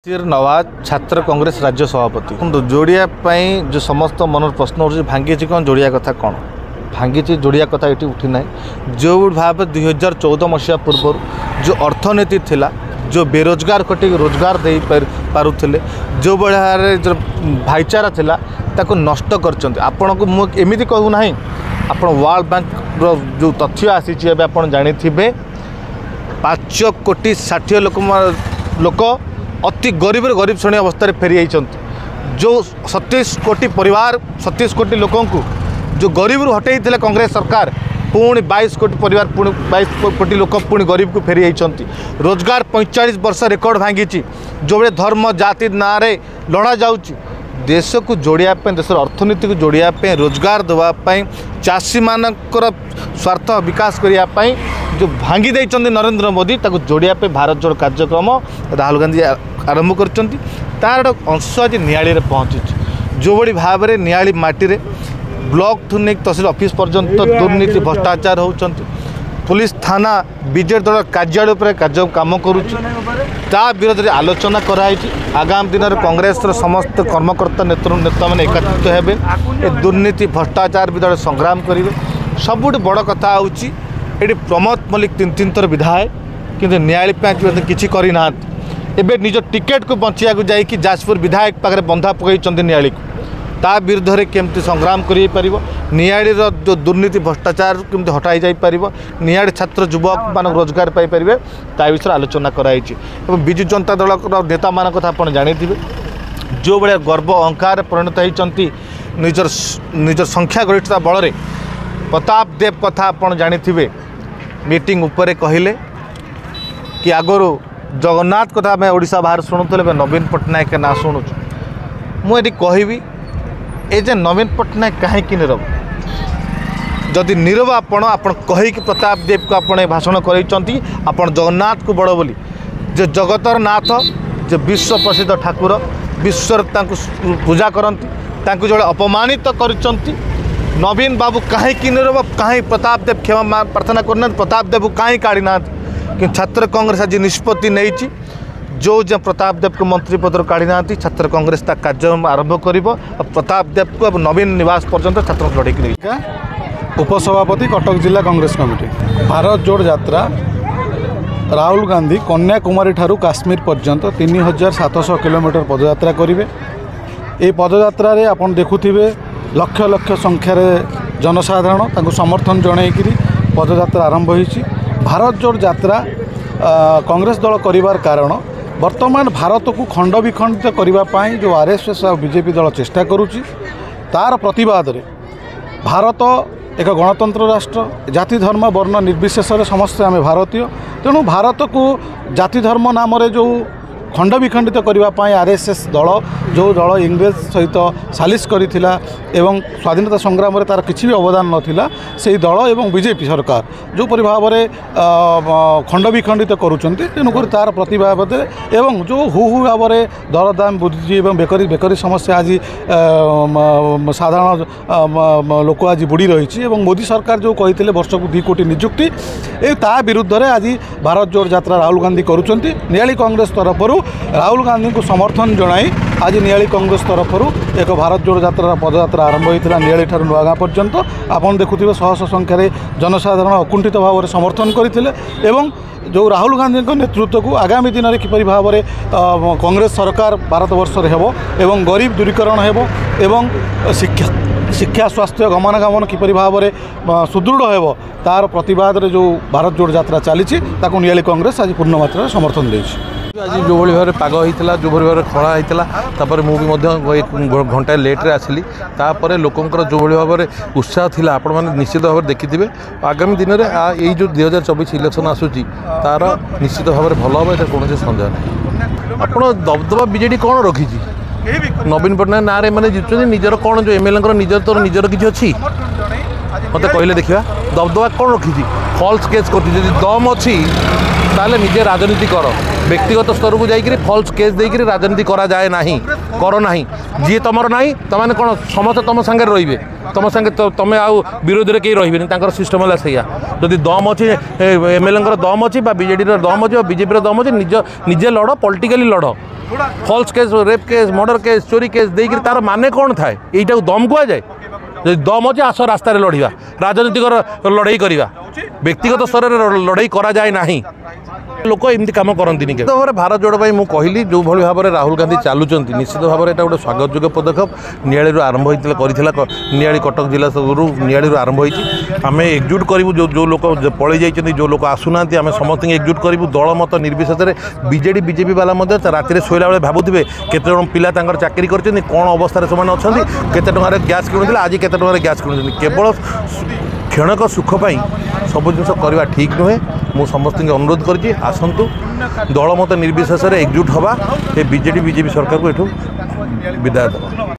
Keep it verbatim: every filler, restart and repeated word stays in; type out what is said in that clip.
सिर नवाज छात्र कांग्रेस राज्य सभापति जोड़िया जो समस्त मन प्रश्न हो भांगी कौन जोड़िया कथा कौन भांगी जोड़िया कथा ये उठीना जो भाव दुई हजार चौदह मसीहा पूर्व जो अर्थनीति थिला जो बेरोजगार कटी रोजगार दे पारुले जो भाया जो भाईचारा थिला ताको नष्ट कर आपण को मुझे कहूना आप वर्ल्ड बैंक जो तथ्य आसी जानी पाँच कोटी षाठी लोक लोक अति गरीब गरीब श्रेणी अवस्था फेरी जाइए जो सतीश कोटी परिवार सतीश कोटी लोक जो गरीब हटई कांग्रेस सरकार पुणी बाईस कोटी परिवार पुणी बाईस कोटी लोक पुणी गरीब को फेरी जाइए रोजगार पैंतालीस वर्ष रेकर्ड भांगी जो बड़े धर्म जाति ना रे लड़ा जाऊँगी देश को जोड़िया देश अर्थनीति को जोड़िया रोजगार देवाई चाषी मानकर स्वार्थ विकास करने जो भांगी देइचंदी नरेंद्र मोदी ताको जोड़िया भारत जोड़ कार्यक्रम राहुल गांधी आरंभ करचंती तार अंश आज नियाली पहुँची जो बड़ी भाव में नियाली माटी रे ब्लॉक ठू नहीं तहसील ऑफिस पर्यंत दुर्नीति भ्रष्टाचार होउचंती पुलिस थाना बीजेपी दल कार्यालय पर कार्य काम करुच्चा विरोध में आलोचना कराई आगामी दिन में कांग्रेस समस्त कर्मकर्ता नेतृत्व नेता मैंने एकत्रित हेबे दुर्नीति भ्रष्टाचार विरोध संग्राम करेंगे सबुठ बड़ कथा होची ये प्रमोद मल्लिक तीन तीन थर विधायक किंतु न्यायालय किसी करना एवं निज टिकेट को बचा जाकि जाजपुर विधायक पाखे बंधा पकड़ न्यायालय को ता विरुद्ध में केमती संग्राम कर न्यायालय जो दुर्नीति भ्रष्टाचार केमती हटाई जापर न्यायालय छात्र युवक मान रोजगार पाइपर ता विषय आलोचना कराई विजु जनता दल नेता मान कथा आप जानी जो भाया गर्व अहंकार परिणत होती निजर निजर संख्या गरिष्ठता बल प्रताप देव कथा आप जानी मीटिंग उपरे कहले कि आगुरी जगन्नाथ कथा आम ओडिशा बाहर शुणुले नवीन पट्टनायक ना शुणु मुझे कहबी ए जे नवीन पट्टनायक कहीं नीरव जदि नीरव आपण आपण कही प्रताप देव को आपण भाषण करते आपण जगन्नाथ को बड़ बोली जो जगतर नाथ जो विश्व प्रसिद्ध ठाकुर विश्व पूजा करती जो अपमानित करती नवीन बाबू कहीं नीरव कहीं प्रताप देव क्षमा प्रार्थना करना प्रताप देव कहीं काढ़ी ना कि छात्र कांग्रेस आज निष्पत्ति नहीं जो जो प्रताप देव को मंत्री पद काढ़ी ना छात्र कांग्रेस कार्यक्रम आरंभ कर प्रताप देव को नवीन निवास पर्यंत छात्र लड़े उपसभापति कटक जिला कांग्रेस कमिटी भारत जोड़ यात्रा राहुल गांधी कन्याकुमारी ठारू काश्मीर पर्यंत तीन हजार सातश किलोमीटर पदयात्रा करेंगे ये पदयात्रा रे आपन देखुथिबे लक्ष लक्ष संख्यार जनसाधारण समर्थन जनईकरी पदयात्रा आरंभ होईछि। भारत जोड़ यात्रा कांग्रेस दल करिवार कारण वर्तमान भारत को खंड विखंडित करने जो आरएसएस और बीजेपी दल चेष्टा करुच्ची तार प्रतिवाद रे भारत एक गणतंत्र राष्ट्र जाति धर्म वर्ण निर्विशेष समस्त आम भारतीय तेणु भारत को जाति धर्म नाम जो खंड विखंडित करने आरएसएस दल जो दल इंग्रेज सहित सालिश करथिला एवं स्वाधीनता संग्राम में तार किसी भी अवदान नाला से दल एवं बीजेपी सरकार जो परि भाव में खंड विखंडित करुँच तेणुक तार प्रतिवाद एवं जो हु हु भाव में दरदाम बुद्धि एवं बेकारी बेकारी समस्या आज साधारण लोक आज बुड़ी रही मोदी सरकार जो कहते वर्ष को दुई कोटी निजुक्ति ता विरुद्ध में आज भारत जोड़ यात्रा राहुल गांधी करुँच न्यायालय कांग्रेस तरफ राहुल गांधी को समर्थन जनाई आज न्यायालय कांग्रेस तरफ एक भारत जोड़ यात्रा पदयात्रा आरंभ होता न्यायालय ठारू नुआगाँ पर्यंत आपन देखुथिबे शह शह संख्यार जनसाधारण अकुंठित भाव में समर्थन करते एवं जो राहुल गांधी नेतृत्व को आगामी दिन में किपरि भाव में कांग्रेस सरकार भारत वर्ष हेबो एवं गरीब दूरीकरण हेबो एवं शिक्षा शिक्षा स्वास्थ्य गमनागमन किपरि भाव में सुदृढ़ हेबो तार प्रतिवाद रे जो भारत जोड़ यात्रा चली न्यायालय कांग्रेस आज पूर्ण मात्रा समर्थन देछि। आज जो भाई भाव में पाग होता जो भाई भाव में खड़ा होता मुझे घंटा लेट्रे आसली तापर लोकंर जो भाई भाव में उत्साह था आपण मैंने निश्चित भाव में देखिथे आगामी दिन में यही जो दुई हजार चौबीस इलेक्शन आसूची तार निश्चित भाव में भल हम कौन सन्देह ना आप दबदबा बीजेडी कौन रखी नवीन पट्टनायक ना मैंने जीतुं निजर कौन जो एमएलए निजर तोर निजर किसी अच्छी मत कहले देखा दबदबा कौन रखी फल्स केस कर दम अच्छी ताले निजे राजनीति कर व्यक्तिगत स्तर को जाकर फल्स केस देकर राजनीति करा जाए नहीं कर ना जी तुम ना तुम कौन समस्त तुम सांगे रे तुम सांगे तुम आउ विरोधी कहीं रही सिस्टम है सैया जदि दम अच्छी एमएलए दम अच्छी बीजेडी दम अच्छी बीजेपी दम अच्छी निज निजे लड़ पॉलिटिकली लड़ false case rape case murder case चोरी केस देकर तार माने कौन थाए यहीटा दम कह जाए जो दम अच्छे आस रास्त लड़वा राजनीतिक लड़ाई करवा व्यक्तिगत स्तर में लड़ाई करा जाए ना लोक एमती कम करती निश्चित भाव में भारत जोड़ भाई मुझे कहली जो भाई भाव में राहुल गांधी चलुंट निश्चित भाव में गोटे स्वागत योग्य पदक्षेप निआड़ी आरंभ होता निआड़ी कटक जिला निआड़ी आरंभ होती आम एकजुट करूँ जो जो लोग पलि जाइए जो लोग आसुना आम समस्त एकजुट करूँ दल मत निर्विशेष बीजेडी बीजेपी वाला राति शोला बेले भावुवे केत पिला चाकरी कर कौन अवस्था से अच्छा केते टंकार गैस किणुते आज केते टंकार गैस किणुते केवल क्षणिक सुख पाई सब जिन करवा ठीक नुहे मु समस्त अनुरोध करती आसतु दल मत निर्विशेष एकजुट हवा ए बीजेडी बीजेपी सरकार को एठू विदाय देवा।